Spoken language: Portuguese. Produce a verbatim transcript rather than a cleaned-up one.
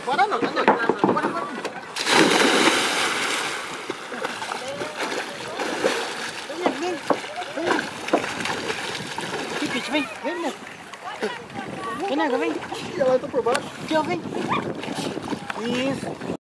Bora não, tá doido? Bora, bora. Vem, vem, vem. Aqui, Pete, vem, vem, menina. Vem, nega, vem. Ih, ela tá por baixo. Aqui, ó, vem. Isso.